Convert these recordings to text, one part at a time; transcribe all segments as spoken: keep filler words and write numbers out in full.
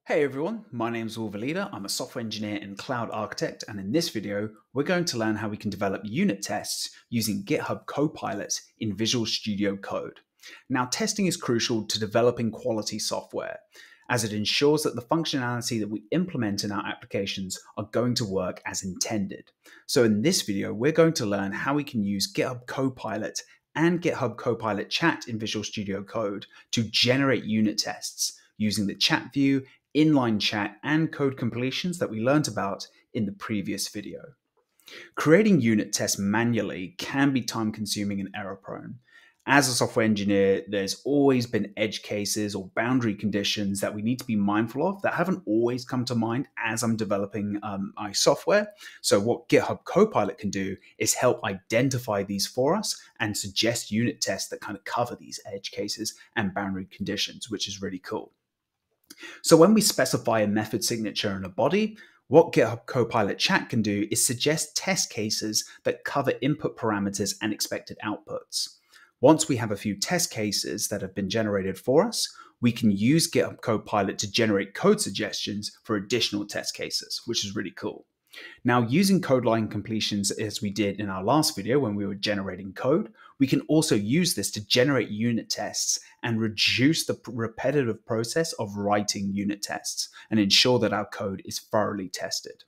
Hey everyone, my name is Leader. I'm a software engineer and cloud architect, and in this video, we're going to learn how we can develop unit tests using GitHub Copilot in Visual Studio Code. Now, testing is crucial to developing quality software, as it ensures that the functionality that we implement in our applications are going to work as intended. So in this video, we're going to learn how we can use GitHub Copilot and GitHub Copilot Chat in Visual Studio Code to generate unit tests using the chat view, inline chat, and code completions that we learned about in the previous video. Creating unit tests manually can be time-consuming and error-prone. As a software engineer, there's always been edge cases or boundary conditions that we need to be mindful of that haven't always come to mind as I'm developing um, my software. So what GitHub Copilot can do is help identify these for us and suggest unit tests that kind of cover these edge cases and boundary conditions, which is really cool. So when we specify a method signature in a body, what GitHub Copilot Chat can do is suggest test cases that cover input parameters and expected outputs. Once we have a few test cases that have been generated for us, we can use GitHub Copilot to generate code suggestions for additional test cases, which is really cool. Now, using code line completions as we did in our last video when we were generating code, we can also use this to generate unit tests and reduce the repetitive process of writing unit tests and ensure that our code is thoroughly tested.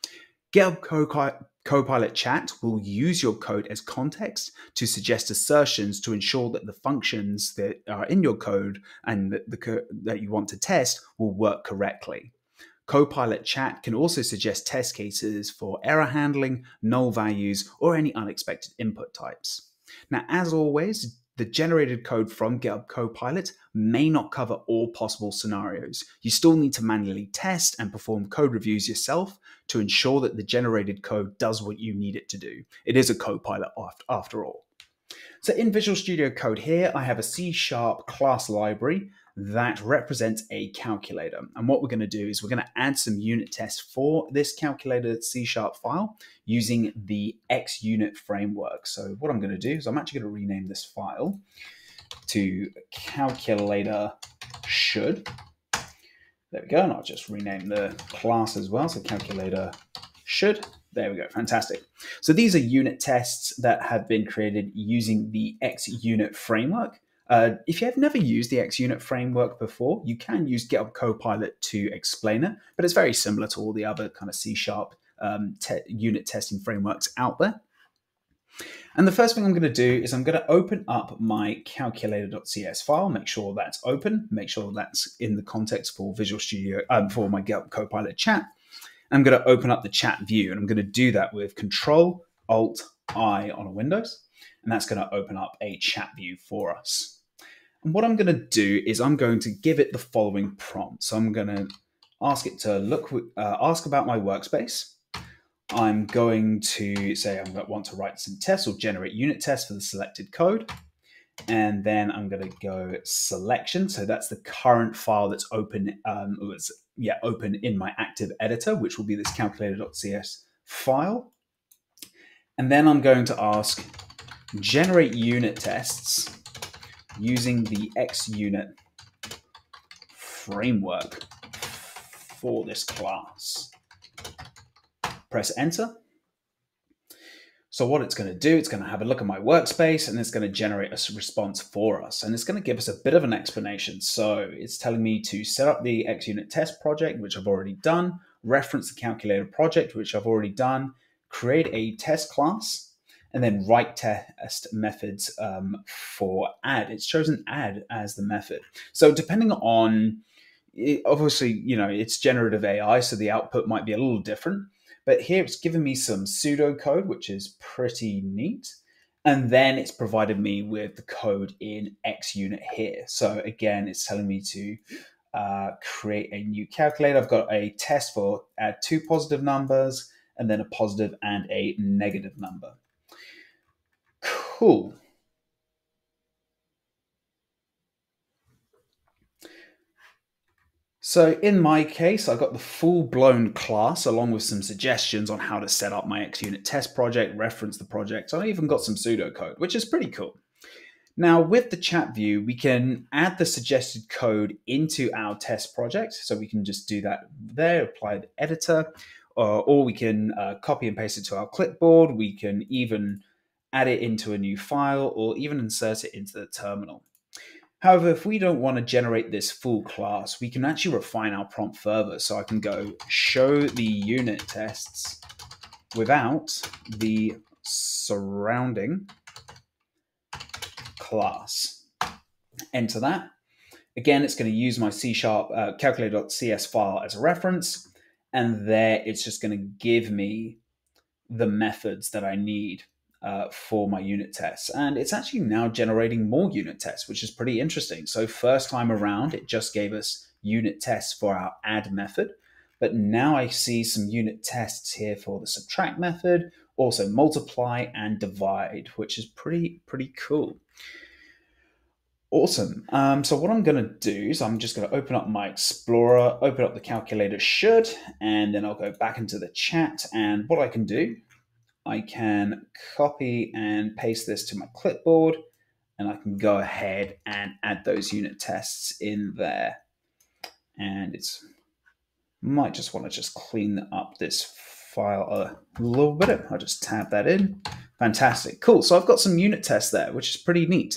GitHub Copilot Chat will use your code as context to suggest assertions to ensure that the functions that are in your code and that, the, that you want to test will work correctly. Copilot Chat can also suggest test cases for error handling, null values, or any unexpected input types. Now, as always, the generated code from GitHub Copilot may not cover all possible scenarios. You still need to manually test and perform code reviews yourself to ensure that the generated code does what you need it to do. It is a Copilot after all. So in Visual Studio Code here, I have a C sharp class library that represents a calculator. And what we're going to do is we're going to add some unit tests for this calculator C sharp file using the XUnit framework. So what I'm going to do is I'm actually going to rename this file to calculator should. There we go. And I'll just rename the class as well. So calculator should. There we go. Fantastic. So these are unit tests that have been created using the XUnit framework. Uh, if you have never used the XUnit framework before, you can use GitHub Copilot to explain it, but it's very similar to all the other kind of C sharp um, te unit testing frameworks out there. And the first thing I'm going to do is I'm going to open up my calculator.cs file, make sure that's open, make sure that's in the context for Visual Studio, um, for my GitHub Copilot chat. I'm going to open up the chat view, and I'm going to do that with Control Alt I on a Windows, and that's going to open up a chat view for us. And what I'm going to do is I'm going to give it the following prompt. So I'm going to ask it to look, uh, ask about my workspace. I'm going to say I want to write some tests or generate unit tests for the selected code. And then I'm going to go selection. So that's the current file that's open, um, was, yeah, open in my active editor, which will be this calculator.cs file. And then I'm going to ask generate unit tests using the XUnit framework for this class. Press enter. So what it's going to do, it's going to have a look at my workspace and it's going to generate a response for us. And it's going to give us a bit of an explanation. So it's telling me to set up the XUnit test project, which I've already done, reference the calculator project, which I've already done, create a test class, and then write test methods um, for add. It's chosen add as the method. So depending on, obviously, you know, it's generative A I, so the output might be a little different. But here it's given me some pseudocode, which is pretty neat. And then it's provided me with the code in XUnit here. So again, it's telling me to uh, create a new calculator. I've got a test for add two positive numbers, and then a positive and a negative number. Cool. So in my case, I got the full-blown class along with some suggestions on how to set up my XUnit test project, reference the project. So I even got some pseudocode, which is pretty cool. Now, with the chat view, we can add the suggested code into our test project. So we can just do that there, apply the editor, or, or we can uh, copy and paste it to our clipboard. We can even add it into a new file or even insert it into the terminal. However, if we don't want to generate this full class, we can actually refine our prompt further. So I can go show the unit tests without the surrounding class. Enter that. Again, it's going to use my C sharp uh, calculator.cs file as a reference. And there it's just going to give me the methods that I need uh, for my unit tests. And it's actually now generating more unit tests, which is pretty interesting. So first time around, it just gave us unit tests for our add method. But now I see some unit tests here for the subtract method, also multiply and divide, which is pretty, pretty cool. Awesome. Um, so what I'm going to do is I'm just going to open up my Explorer, open up the calculator should, and then I'll go back into the chat. And what I can do, I can copy and paste this to my clipboard, and I can go ahead and add those unit tests in there. And it's might just want to just clean up this file a little bit. I'll just tab that in. Fantastic. Cool. So I've got some unit tests there, which is pretty neat.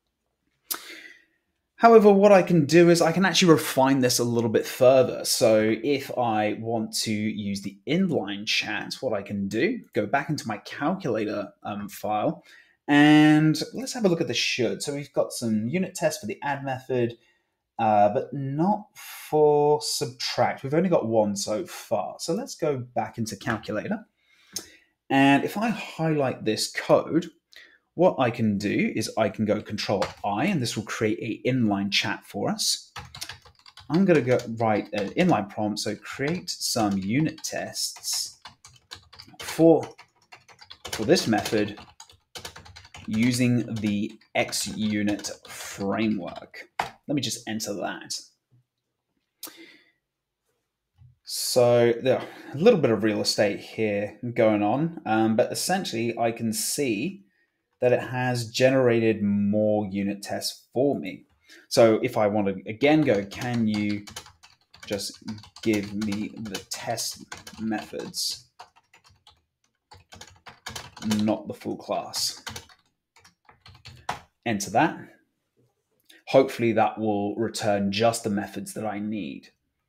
However, what I can do is I can actually refine this a little bit further. So if I want to use the inline chat, what I can do, go back into my calculator um, file, and let's have a look at the should. So we've got some unit tests for the add method, uh, but not for subtract. We've only got one so far. So let's go back into calculator. And if I highlight this code, what I can do is I can go Control I, and this will create an inline chat for us. I'm going to go write an inline prompt, so create some unit tests for, for this method using the xUnit framework. Let me just enter that. So there a little bit of real estate here going on, um, but essentially I can see that it has generated more unit tests for me. So if I want to again go, can you just give me the test methods, not the full class? Enter that. Hopefully that will return just the methods that I need.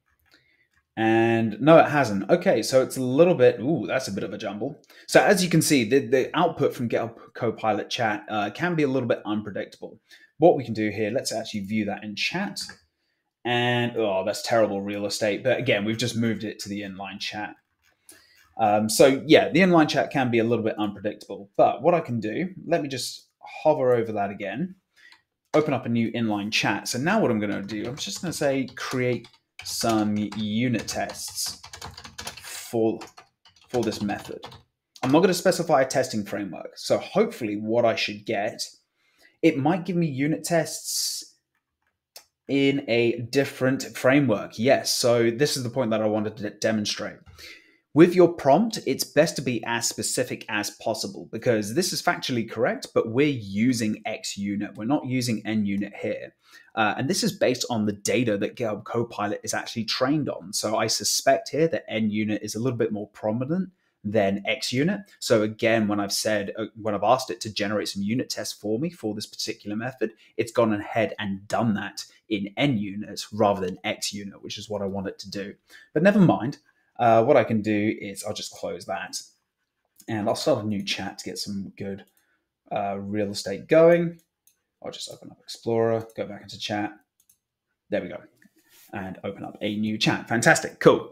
And no, it hasn't. Okay, so it's a little bit, ooh, that's a bit of a jumble. So as you can see, the, the output from GitHub Copilot chat uh, can be a little bit unpredictable. What we can do here, let's actually view that in chat. And, oh, that's terrible real estate. But again, we've just moved it to the inline chat. Um, so yeah, the inline chat can be a little bit unpredictable. But what I can do, let me just hover over that again, open up a new inline chat. So now what I'm going to do, I'm just going to say create some unit tests for, for this method. I'm not going to specify a testing framework. So hopefully what I should get, it might give me unit tests in a different framework. Yes, so this is the point that I wanted to demonstrate. With your prompt, it's best to be as specific as possible because this is factually correct, but we're using xUnit. We're not using nUnit here. Uh, and this is based on the data that GitHub Copilot is actually trained on. So I suspect here that nUnit is a little bit more prominent than xUnit. So again, when I've said, uh, when I've asked it to generate some unit tests for me for this particular method, it's gone ahead and done that in nUnit rather than xUnit, which is what I want it to do. But never mind. Uh, what I can do is I'll just close that and I'll start a new chat to get some good uh, real estate going. I'll just open up Explorer, go back into chat. There we go. And open up a new chat. Fantastic. Cool.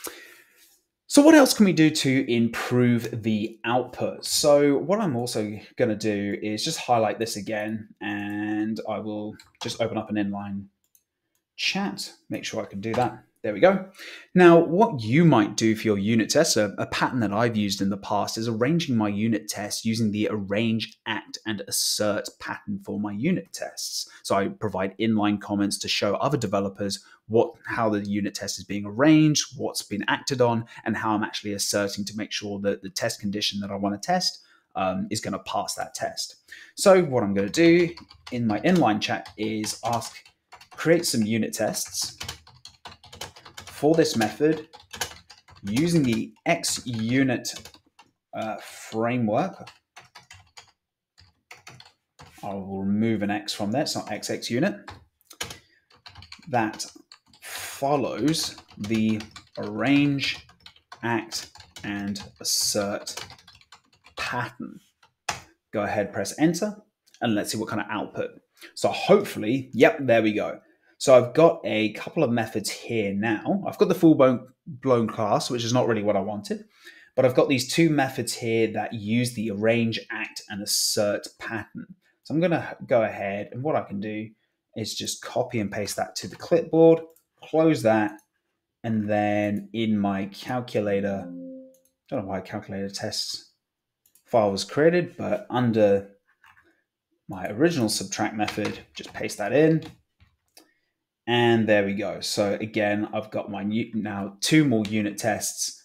So what else can we do to improve the output? So what I'm also going to do is just highlight this again, and I will just open up an inline chat. Make sure I can do that. There we go. Now, what you might do for your unit tests, a, a pattern that I've used in the past, is arranging my unit tests using the arrange, act, and assert pattern for my unit tests. So I provide inline comments to show other developers what how the unit test is being arranged, what's been acted on, and how I'm actually asserting to make sure that the test condition that I want to test um, is going to pass that test. So what I'm going to do in my inline chat is ask, create some unit tests for this method using the xUnit uh, framework. I will remove an X from there, it's not X X unit. That follows the arrange, act, and assert pattern. Go ahead, press enter, and let's see what kind of output. So hopefully, yep, there we go. So I've got a couple of methods here now. I've got the full blown class, which is not really what I wanted, but I've got these two methods here that use the arrange, act, and assert pattern. So I'm gonna go ahead, and what I can do is just copy and paste that to the clipboard, close that, and then in my calculator, I don't know why calculator tests file was created, but under my original subtract method, just paste that in. And there we go. So again, I've got my new, now two more unit tests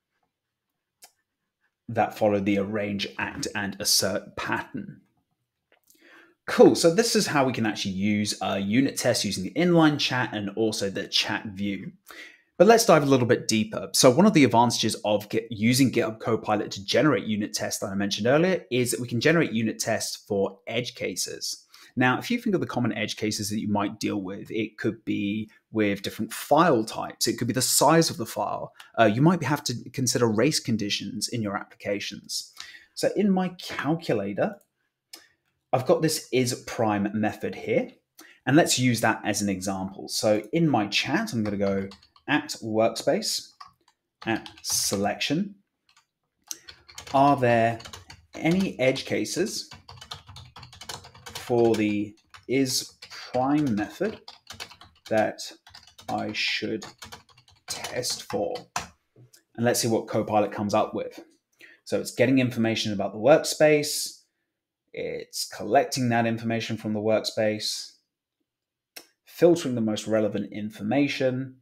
that follow the arrange, act, and assert pattern. Cool, so this is how we can actually use a unit test using the inline chat and also the chat view. But let's dive a little bit deeper. So one of the advantages of get, using GitHub Copilot to generate unit tests that I mentioned earlier is that we can generate unit tests for edge cases. Now, if you think of the common edge cases that you might deal with, it could be with different file types. It could be the size of the file. Uh, you might have to consider race conditions in your applications. So in my calculator, I've got this isPrime method here, and let's use that as an example. So in my chat, I'm going to go at workspace, at selection. Are there any edge cases for the isPrime method that I should test for? And let's see what Copilot comes up with. So it's getting information about the workspace. It's collecting that information from the workspace, filtering the most relevant information.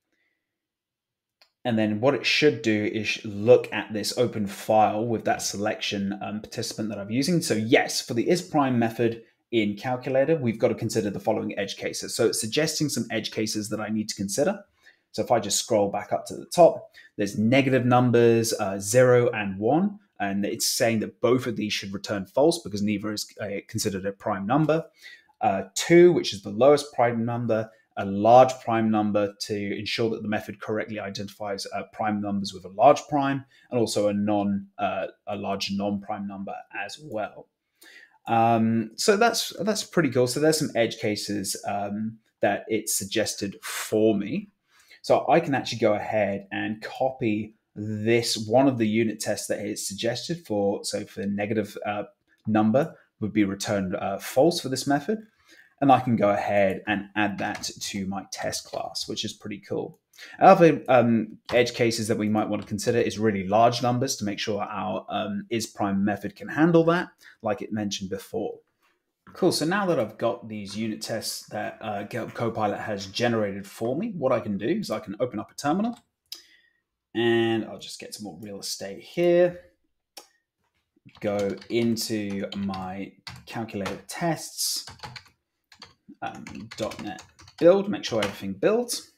And then what it should do is look at this open file with that selection um, participant that I'm using. So yes, for the isPrime method in calculator, we've got to consider the following edge cases. So it's suggesting some edge cases that I need to consider. So if I just scroll back up to the top, there's negative numbers, uh, zero and one. And it's saying that both of these should return false because neither is uh, considered a prime number. Uh, two, which is the lowest prime number, a large prime number to ensure that the method correctly identifies uh, prime numbers with a large prime, and also a non uh, a large non-prime number as well. Um, so that's that's pretty cool. So there's some edge cases um, that it's suggested for me. So I can actually go ahead and copy this one of the unit tests that it's suggested for. So for negative uh, number would be returned uh, false for this method. And I can go ahead and add that to my test class, which is pretty cool. Other um, edge cases that we might want to consider is really large numbers to make sure our um, isPrime method can handle that, like it mentioned before. Cool, so now that I've got these unit tests that uh, GitHub Copilot has generated for me, what I can do is I can open up a terminal, and I'll just get some more real estate here. Go into my calculator tests, um, .NET build, make sure everything builds.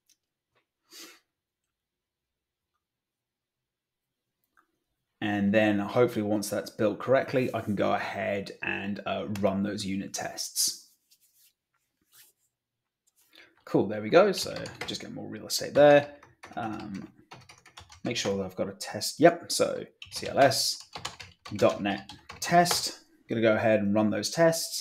And then hopefully once that's built correctly, I can go ahead and uh, run those unit tests. Cool, there we go. So just get more real estate there. Um, make sure that I've got a test. Yep, so C L S, .NET test. Gonna go ahead and run those tests.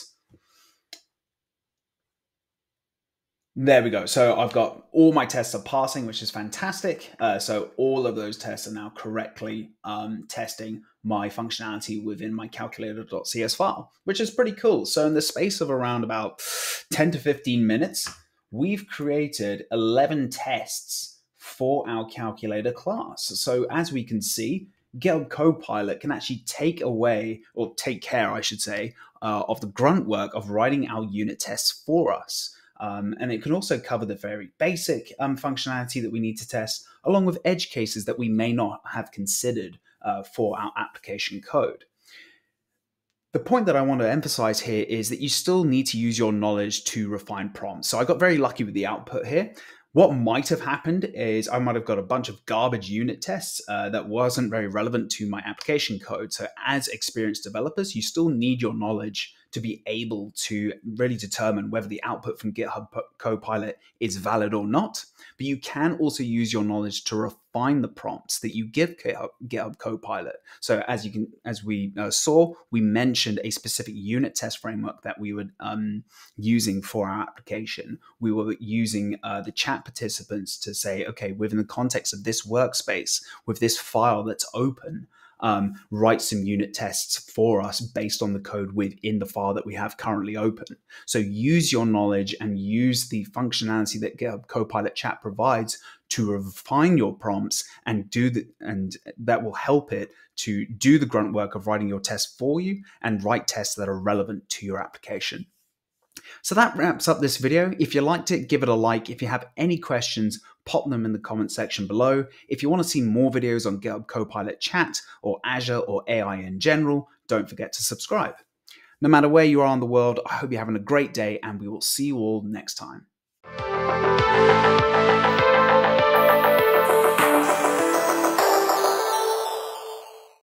There we go. So I've got all my tests are passing, which is fantastic. Uh, so all of those tests are now correctly um, testing my functionality within my calculator.cs file, which is pretty cool. So in the space of around about ten to fifteen minutes, we've created eleven tests for our calculator class. So as we can see, GitHub Copilot can actually take away, or take care, I should say, uh, of the grunt work of writing our unit tests for us. Um, and it can also cover the very basic um, functionality that we need to test, along with edge cases that we may not have considered uh, for our application code. The point that I want to emphasize here is that you still need to use your knowledge to refine prompts. So I got very lucky with the output here. What might have happened is I might have got a bunch of garbage unit tests uh, that wasn't very relevant to my application code. So as experienced developers, you still need your knowledge to be able to really determine whether the output from GitHub Copilot is valid or not. But you can also use your knowledge to refine the prompts that you give GitHub, GitHub Copilot. So as you can, as we uh, saw, we mentioned a specific unit test framework that we were um, using for our application. We were using uh, the chat participants to say, okay, within the context of this workspace, with this file that's open, Um, write some unit tests for us based on the code within the file that we have currently open. So use your knowledge and use the functionality that GitHub Copilot Chat provides to refine your prompts and do the, and that will help it to do the grunt work of writing your tests for you and write tests that are relevant to your application. So that wraps up this video. If you liked it, give it a like. If you have any questions, pop them in the comment section below. If you want to see more videos on GitHub Copilot Chat or Azure or A I in general, don't forget to subscribe. No matter where you are in the world, I hope you're having a great day and we will see you all next time.